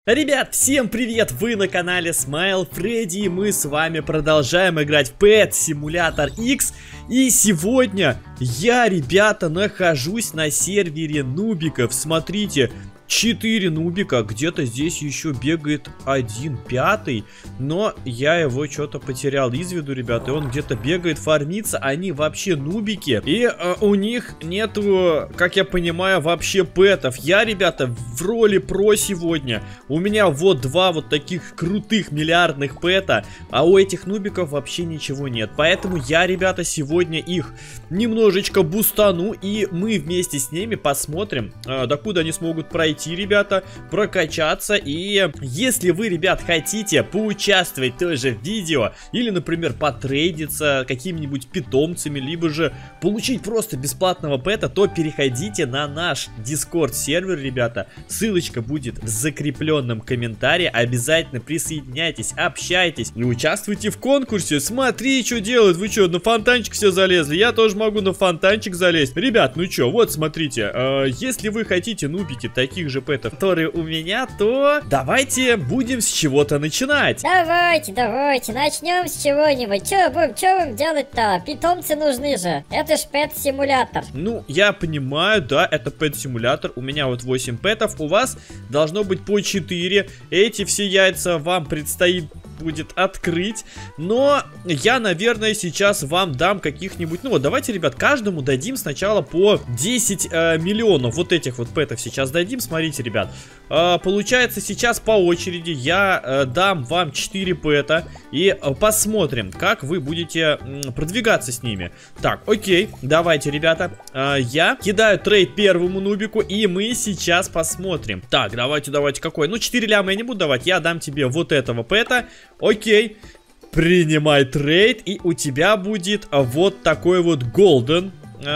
Ребят, всем привет! Вы на канале Smile Freddy, и мы с вами продолжаем играть в Pet Simulator X. И сегодня я, ребята, нахожусь на сервере нубиков. Смотрите, 4 нубика, где-то здесь еще бегает 1/5, но я его что-то потерял из виду, ребята, и он где-то бегает, фармится, они вообще нубики, и у них нету, как я понимаю, вообще пэтов. Я, ребята, в роли про сегодня, у меня вот 2 вот таких крутых миллиардных пэта, а у этих нубиков вообще ничего нет, поэтому я, ребята, сегодня их немножечко бустану, и мы вместе с ними посмотрим, докуда они смогут пройти, ребята, прокачаться. И если вы, ребят, хотите поучаствовать тоже в видео или, например, потрейдиться какими-нибудь питомцами, либо же получить просто бесплатного пэта, то переходите на наш Discord сервер, ребята, ссылочка будет в закрепленном комментарии, обязательно присоединяйтесь, общайтесь и участвуйте в конкурсе. Смотри, что делают, вы что, на фонтанчик все залезли? Я тоже могу на фонтанчик залезть. Ребят, ну что, вот смотрите, если вы хотите нубики таких же пэтов, которые у меня, то давайте будем с чего-то начинать. Давайте, начнем с чего-нибудь. Что будем делать-то? Питомцы нужны же. Это ж пэт-симулятор. Ну, я понимаю, да, это пэт-симулятор. У меня вот 8 пэтов, у вас должно быть по 4. Эти все яйца вам предстоит будет открыть, но я, наверное, сейчас вам дам каких-нибудь, ну вот, давайте, ребят, каждому дадим сначала по 10 миллионов вот этих вот пэтов сейчас дадим. Смотрите, ребят, получается сейчас по очереди я дам вам 4 пэта и посмотрим, как вы будете продвигаться с ними. Так, окей, давайте, ребята, я кидаю трейд первому нубику, и мы сейчас посмотрим. Так, давайте, какой? Ну, 4 ляма я не буду давать, я дам тебе вот этого пэта. Окей, принимай трейд, и у тебя будет вот такой вот голден.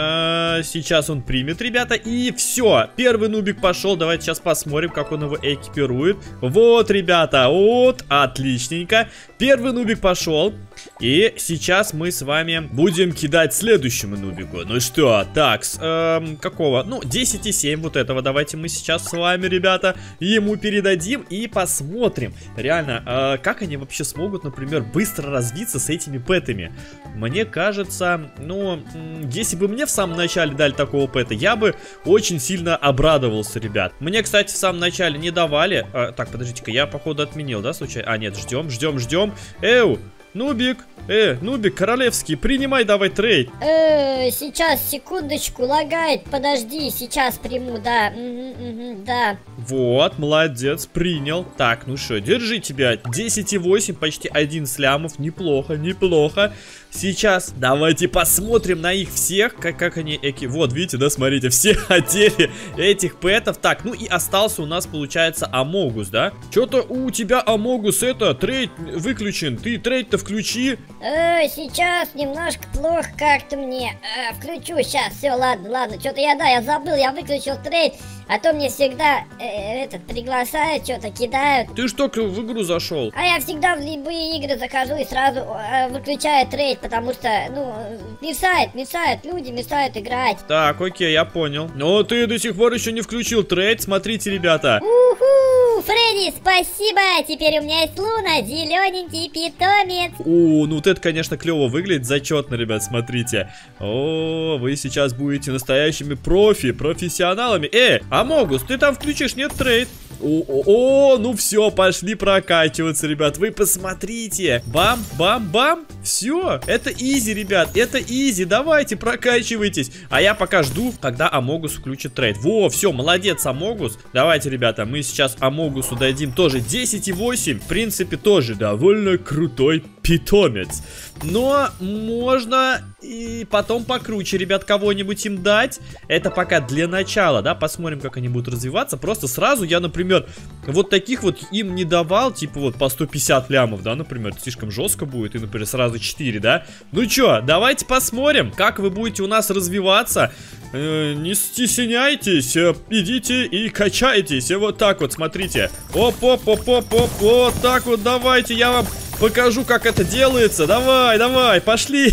Сейчас он примет, ребята, и все, первый нубик пошел. Давайте сейчас посмотрим, как он его экипирует. Вот, ребята, вот, отличненько. Первый нубик пошел, и сейчас мы с вами будем кидать следующему нубику. Ну что, так, какого? Ну, 10,7 вот этого давайте мы сейчас с вами, ребята, ему передадим и посмотрим, реально, как они вообще смогут, например, быстро развиться с этими пэтами. Мне кажется, ну, если бы мне в самом начале дали такого пэта, я бы очень сильно обрадовался, ребят. Мне, кстати, в самом начале не давали. Так, подождите-ка, я, походу, отменил, да, случайно? А, нет, ждем. Эу, нубик, нубик королевский, принимай давай трейд. Сейчас, секундочку, лагает, подожди, сейчас приму, да, да. Вот, молодец, принял. Так, ну что, держи тебя, 10,8, почти 11 лямов, неплохо. Сейчас давайте посмотрим на их всех, как они вот, видите, да, смотрите, все хотели этих пэтов. Так, ну и остался у нас, получается, Амогус, да? Что-то у тебя, Амогус, трейд выключен, ты трейд-то включи. Сейчас немножко плохо как-то мне. Включу сейчас, все, ладно, что-то я забыл, я выключил трейд. А то мне всегда приглашают, что-то кидают. Ты ж только в игру зашел. А я всегда в любые игры захожу и сразу выключаю трейд, потому что, ну, мешают, люди мешают играть. Так, окей, я понял. Но ты до сих пор еще не включил трейд, смотрите, ребята. Уху, Фредди, спасибо, теперь у меня есть Луна, зелененький питомец. О, ну вот это, конечно, клево выглядит, зачетно, ребят, смотрите. О, вы сейчас будете настоящими профессионалами. Амогус, ты там включишь, нет, трейд? О, ну все, пошли прокачиваться, ребят. Вы посмотрите. Бам. Все, это изи, ребят, это изи. Давайте, прокачивайтесь. А я пока жду, когда Амогус включит трейд. Во, все, молодец, Амогус. Давайте, ребята, мы сейчас Амогусу дадим тоже 10,8. В принципе, тоже довольно крутой питомец. Но можно и потом покруче, ребят, кого-нибудь им дать. Это пока для начала, да, посмотрим, как они будут развиваться. Просто сразу я, например, вот таких вот им не давал, типа вот по 150 лямов, да, например, это слишком жестко будет, и, например, сразу 4, да. Ну чё, давайте посмотрим, как вы будете у нас развиваться. Не стесняйтесь, идите и качайтесь. И вот так вот, смотрите. Оп, вот так вот, давайте, я вам покажу, как это делается. Давай, пошли.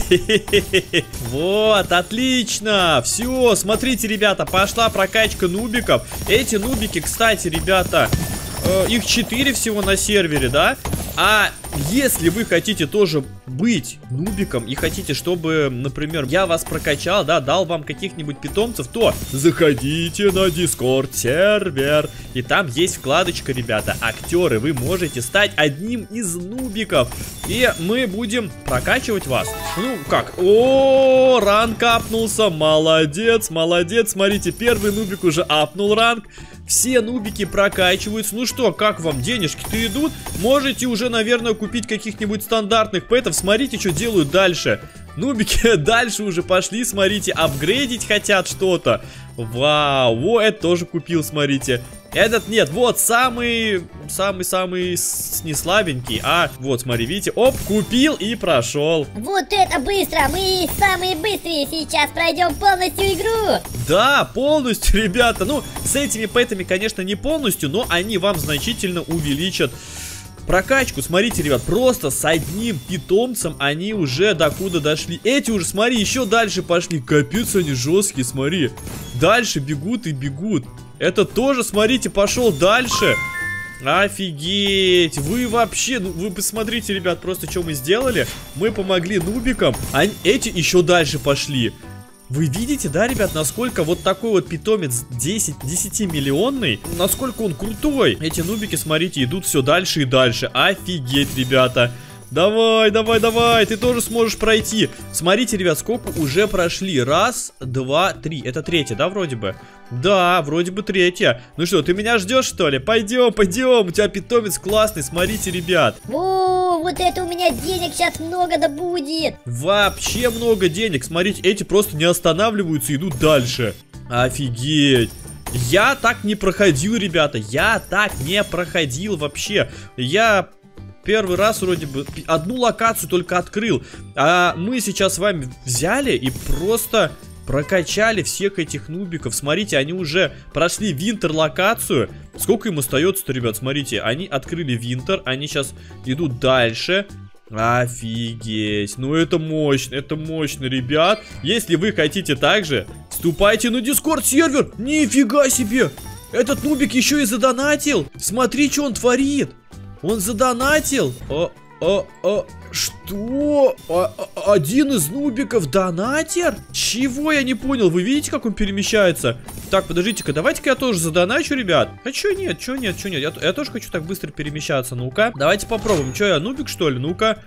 Вот, отлично. Все, смотрите, ребята, пошла прокачка нубиков. Эти нубики, кстати, ребята, их 4 всего на сервере, да? А если вы хотите тоже быть нубиком и хотите, чтобы, например, я вас прокачал, да, дал вам каких-нибудь питомцев, то заходите на Discord сервер. И там есть вкладочка, ребята, актеры. Вы можете стать одним из нубиков. И мы будем прокачивать вас. Ну, как? О, ранг апнулся. Молодец, молодец. Смотрите, первый нубик уже апнул ранг. Все нубики прокачиваются. Ну что, как вам денежки-то идут? Можете уже, наверное, купить каких-нибудь стандартных пэтов. Смотрите, что делают дальше. Нубики дальше уже пошли, смотрите, апгрейдить хотят что-то. Вау, во, это тоже купил, смотрите. Этот нет, вот, самый неслабенький. А, вот, смотри, видите, оп, купил и прошел. Вот это быстро, мы самые быстрые, сейчас пройдем полностью игру. Да, полностью, ребята. Ну, с этими пэтами, конечно, не полностью, но они вам значительно увеличат прокачку. Смотрите, ребят, просто с одним питомцем они уже докуда дошли. Эти уже, смотри, еще дальше пошли. Капец, они жесткие, смотри. Дальше бегут и бегут. Это тоже, смотрите, пошел дальше. Офигеть. Вы вообще, ну, вы посмотрите, ребят, просто что мы сделали. Мы помогли нубикам, а эти еще дальше пошли. Вы видите, да, ребят, насколько вот такой вот питомец 10-миллионный, насколько он крутой. Эти нубики, смотрите, идут все дальше и дальше. Офигеть, ребята. Давай, давай, давай, ты тоже сможешь пройти. Смотрите, ребят, сколько уже прошли. Раз, два, три. Это третья, да, вроде бы? Да, вроде бы третья. Ну что, ты меня ждешь, что ли? Пойдем, пойдем. У тебя питомец классный, смотрите, ребят. О, вот это у меня денег сейчас много да будет. Вообще много денег. Смотрите, эти просто не останавливаются, идут дальше. Офигеть. Я так не проходил, ребята. Я так не проходил вообще. Я первый раз вроде бы одну локацию только открыл. А мы сейчас с вами взяли и просто прокачали всех этих нубиков. Смотрите, они уже прошли Винтер локацию. Сколько им остается-то, ребят? Смотрите, они открыли Винтер. Они сейчас идут дальше. Офигеть. Ну это мощно, ребят. Если вы хотите также, вступайте на Дискорд сервер. Нифига себе. Этот нубик еще и задонатил. Смотри, что он творит. Он задонатил? Что? Один из нубиков донатер? Чего, я не понял. Вы видите, как он перемещается? Так, подождите-ка, давайте-ка я тоже задоначу, ребят. А чё нет, чё нет, чё нет? Я тоже хочу так быстро перемещаться. Ну-ка, давайте попробуем. Чё, я нубик, что ли? Ну-ка.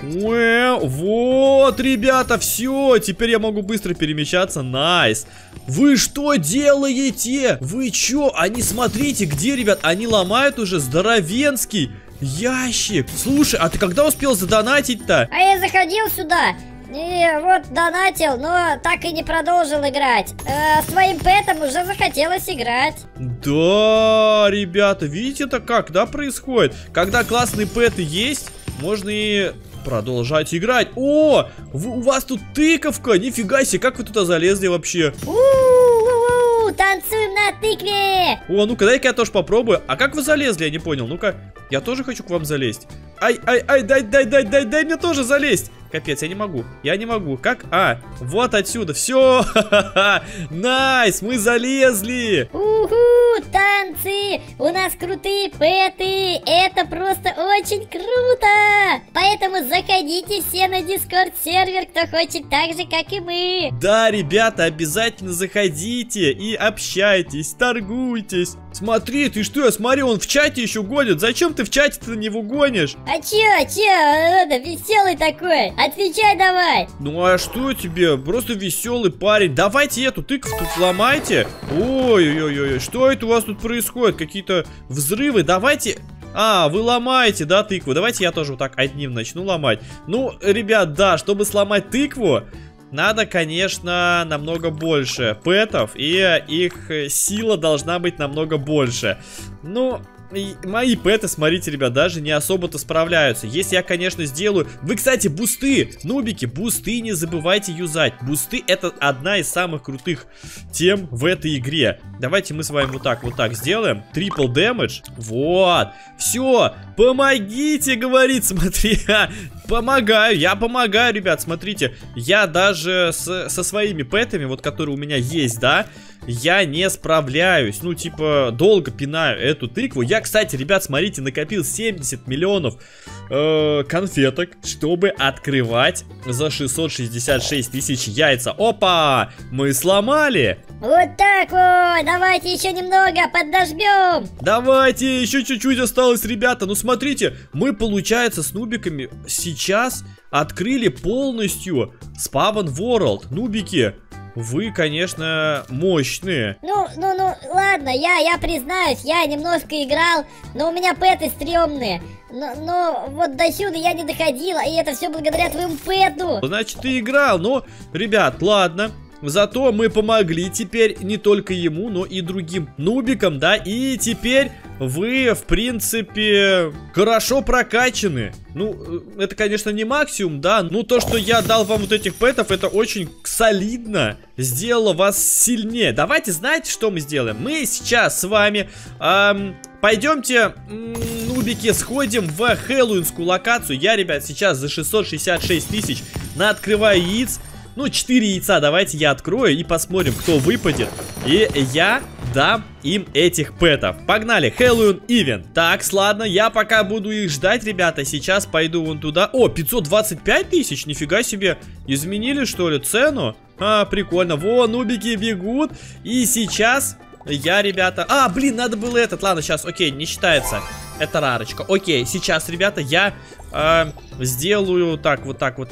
Вот, ребята, все. Теперь я могу быстро перемещаться. Найс. Вы что делаете? Вы чё? Они, смотрите, где, ребят? Они ломают уже здоровенский ящик. Слушай, а ты когда успел задонатить-то? А я заходил сюда и вот донатил, но так и не продолжил играть. Своим пэтом уже захотелось играть. Да, ребята, видите это как, да, происходит? Когда классные пэты есть, можно и продолжать играть. О, у вас тут тыковка, нифига себе, как вы туда залезли вообще? Танцуем на тыкве. О, ну-ка, дай-ка я тоже попробую. А как вы залезли, я не понял. Ну-ка, я тоже хочу к вам залезть. Ай, дай мне тоже залезть. Капец, я не могу. Как? А, вот отсюда, все. Найс, мы залезли. Уху, танцы. У нас крутые пэты. Это просто очень круто. Поэтому заходите все на Discord сервер, кто хочет так же, как и мы. Да, ребята, обязательно заходите и общайтесь, торгуйтесь. Смотри, ты что, я смотрю, он в чате еще гонит. Зачем ты в чате-то на него гонишь? А чё, это веселый такой. Отвечай давай. Ну а что тебе? Просто веселый парень. Давайте эту тыкву тут ломайте. Ой-ой-ой, что это у вас тут происходит? Какие-то взрывы. Давайте... А, вы ломаете, да, тыкву? Давайте я тоже вот так одним начну ломать. Ну, ребят, да, чтобы сломать тыкву, надо, конечно, намного больше пэтов, и их сила должна быть намного больше. Ну... Мои пэты, смотрите, ребят, даже не особо-то справляются. Если я, конечно, сделаю... Вы, кстати, бусты, нубики, бусты не забывайте юзать. Бусты — это одна из самых крутых тем в этой игре. Давайте мы с вами вот так сделаем. Трипл дэмэдж. Вот. Все. Помогите, говорит, смотри. помогаю, ребят, смотрите. Я даже со своими пэтами, вот которые у меня есть, да, я не справляюсь. Ну, типа, долго пинаю эту тыкву. Я, кстати, ребят, смотрите, накопил 70 миллионов конфеток, чтобы открывать за 666 тысяч яйца. Опа! Мы сломали! Вот так вот! Давайте еще немного подожмем! Давайте, еще чуть-чуть осталось, ребята. Ну, смотрите, мы, получается, с нубиками сейчас открыли полностью Spawn World. Нубики, вы, конечно, мощные. Ну, ладно, я признаюсь, я немножко играл, но у меня пэты стрёмные. Но вот до сюда я не доходила, и это все благодаря твоему пэту. Значит, ты играл, но, ребят, ладно. Зато мы помогли теперь не только ему, но и другим нубикам, да. И теперь вы, в принципе, хорошо прокачаны. Ну, это, конечно, не максимум, да. Но то, что я дал вам вот этих пэтов, это очень солидно сделало вас сильнее. Давайте, знаете, что мы сделаем? Мы сейчас с вами пойдемте, нубики, сходим в хэллоуинскую локацию. Я, ребят, сейчас за 666 тысяч открываю яиц. Ну, 4 яйца давайте я открою и посмотрим, кто выпадет. И я дам им этих пэтов. Погнали, Хэллоуин Ивент. Так, ладно, я пока буду их ждать, ребята. Сейчас пойду вон туда. О, 525 тысяч, нифига себе. Изменили, что ли, цену? А, прикольно. Во, нубики бегут. И сейчас я, ребята... А, блин, надо было этот. Ладно, сейчас, окей, не считается. Это рарочка. Окей, сейчас, ребята, я сделаю так, вот так.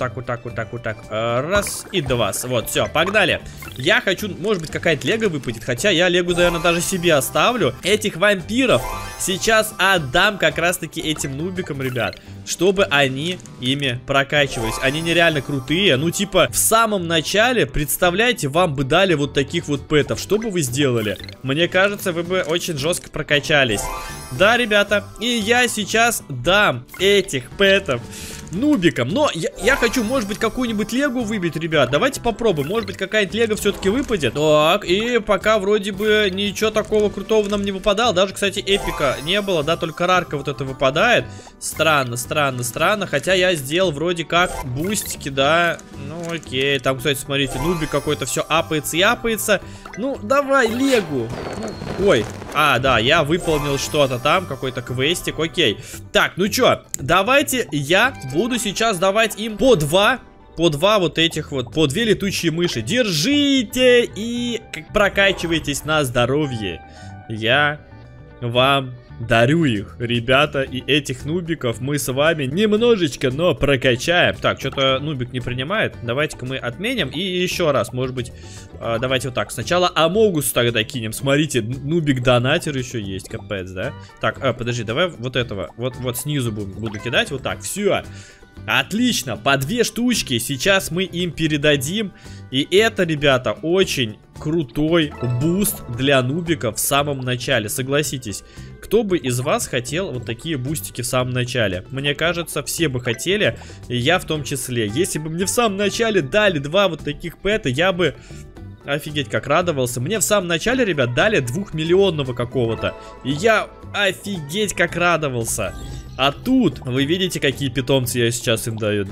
Раз и два. Вот, все, погнали. Я хочу, может быть, какая-то лего выпадет. Хотя я лего, наверное, даже себе оставлю. Этих вампиров сейчас отдам как раз-таки этим нубикам, ребят, чтобы они ими прокачивались. Они нереально крутые. Ну, типа, в самом начале, представляете, вам бы дали вот таких вот пэтов. Что бы вы сделали? Мне кажется, вы бы очень жестко прокачались. Да, ребята, и я сейчас дам этих пэтов нубикам. Но я хочу, может быть, какую-нибудь легу выбить, ребят. Давайте попробуем. Может быть, какая-нибудь лего все-таки выпадет. Так, и пока вроде бы ничего такого крутого нам не выпадало. Даже, кстати, эпика не было, да, только рарка вот это выпадает. Странно. Хотя я сделал вроде как бустики, да. Ну, окей. Там, кстати, смотрите, нубик какой-то все апается и апается. Ну, давай легу. Ой. А, да, я выполнил что-то там, какой-то квестик, окей. Так, ну чё, давайте я буду сейчас давать им по два вот этих вот, по 2 летучие мыши. Держите и прокачивайтесь на здоровье. Я вам дарю их, ребята, и этих нубиков мы с вами немножечко, но прокачаем. Так, что-то нубик не принимает. Давайте-ка мы отменим и еще раз, может быть, давайте вот так. Сначала Амогус тогда кинем. Смотрите, нубик-донатер еще есть, капец, да? Так, подожди, давай вот этого, вот снизу буду кидать, вот так, все. Отлично, по 2 штучки сейчас мы им передадим. И это, ребята, очень крутой буст для нубиков в самом начале. Согласитесь, кто бы из вас хотел вот такие бустики в самом начале? Мне кажется, все бы хотели, и я в том числе. Если бы мне в самом начале дали 2 вот таких пэта, я бы... Офигеть, как радовался. Мне в самом начале, ребят, дали 2-миллионного какого-то. И я офигеть, как радовался. А тут, вы видите, какие питомцы я сейчас им даю?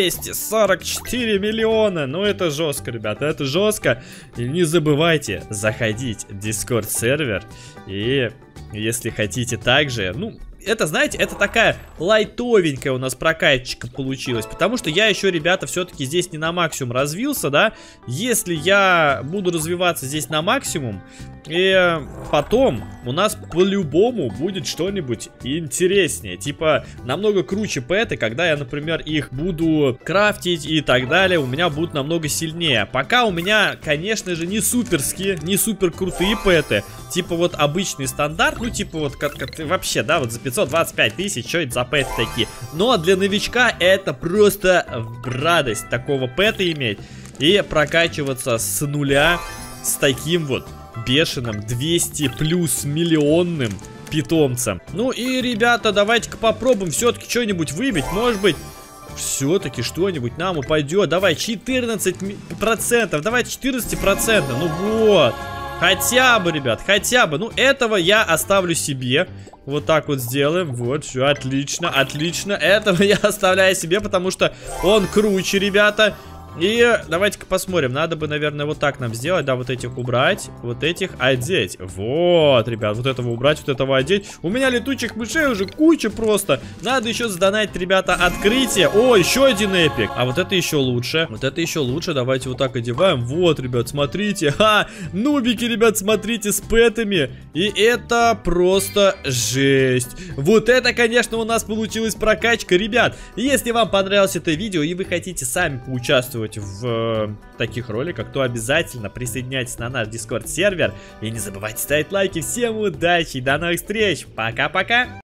244 миллиона. Ну, это жестко, ребята, это жестко. И не забывайте заходить в Discord сервер. И если хотите также, ну... Это, знаете, это такая лайтовенькая у нас прокачка получилась. Потому что я еще, ребята, все-таки здесь не на максимум развился, да. Если я буду развиваться здесь на максимум, и потом у нас по-любому будет что-нибудь интереснее. Типа, намного круче пэты, когда я, например, их буду крафтить и так далее, у меня будут намного сильнее. Пока у меня, конечно же, не суперские, не супер крутые пэты. Типа вот обычный стандарт, ну типа вот как вообще, да, вот за 525 тысяч, что это за пэты такие. Но для новичка это просто радость такого пэта иметь и прокачиваться с нуля с таким вот бешеным 200 плюс миллионным питомцем. Ну и, ребята, давайте-ка попробуем все-таки что-нибудь выбить. Может быть, все-таки что-нибудь нам упадет. Давай 14%, давайте 14%. Ну вот. Хотя бы, ребят, хотя бы. Ну, этого я оставлю себе. Вот так вот сделаем. Вот, все, отлично, отлично. Этого я оставляю себе, потому что он круче, ребята. И давайте-ка посмотрим. Надо бы, наверное, вот так нам сделать. Да, вот этих убрать, вот этих одеть. Вот, ребят, вот этого убрать, вот этого одеть. У меня летучих мышей уже куча просто. Надо еще задонатить, ребята, открытие. О, еще один эпик. А вот это еще лучше. Вот это еще лучше. Давайте вот так одеваем. Вот, ребят, смотрите. Ха, нубики, ребят, смотрите, с пэтами. И это просто жесть. Вот это, конечно, у нас получилась прокачка. Ребят, если вам понравилось это видео и вы хотите сами поучаствовать в таких роликах, то обязательно присоединяйтесь на наш Discord сервер и не забывайте ставить лайки. Всем удачи и до новых встреч. Пока-пока.